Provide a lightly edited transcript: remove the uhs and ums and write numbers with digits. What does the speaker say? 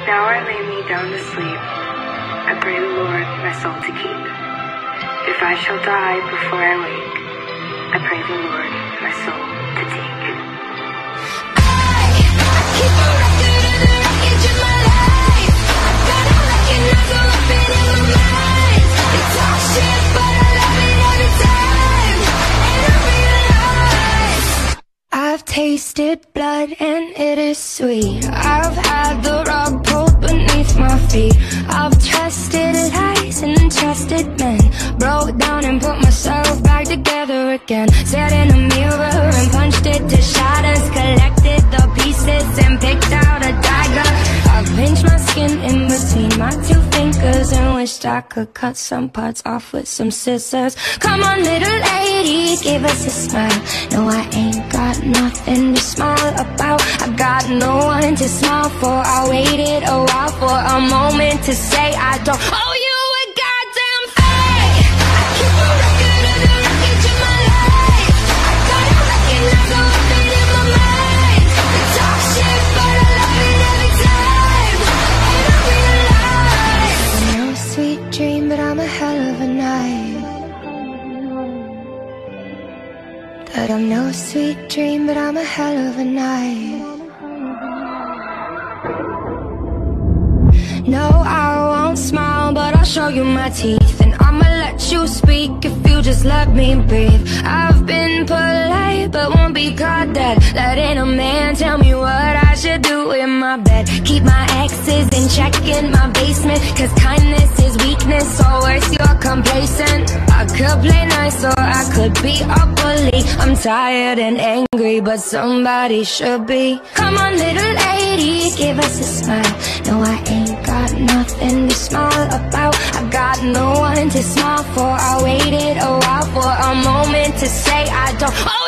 Now I lay me down to sleep. I pray the Lord my soul to keep. If I shall die before I wake, I pray the Lord my soul to take. I keep a record of the wreckage of my life. I gotta recognize all I've been in my mind. They talk shit, but I love it every time. And I realize I've tasted blood and it is sweet. I've had the rug pulled beneath my feet. I've trusted lies and trusted men. Broke down and put myself back together again. Sat in a mirror and punched it to shatters. Collected the pieces and picked out a dagger. I've pinched my skin in between my two fingers and wished I could cut some parts off with some scissors. Come on, little lady, give us a smile. No, I ain't got nothing to smile about. I got no one to smile for. I waited a while for a moment to say I don't owe you a goddamn thing. I keep a record of the wreckage of my life. I gotta recognize all I've been in my mind. They talk shit, but I love it every time. And I realize I'm no sweet dream, but I'm a hell of a night. That I'm no sweet dream, but I'm a hell of a night. No, I won't smile, but I'll show you my teeth. And I'ma let you speak if you just let me breathe. I've been polite, but won't be caught dead. Letting a man tell me what I should do in my bed. Keep my exes in check in my basement, cause kindness is weakness, or worse, you're complacent. I could play nice or I could be a bully. I'm tired and angry, but somebody should be. Come on, little lady, give us a smile. No, I ain't got nothing to smile about. I got no one to smile for. I waited a while for a moment to say I don't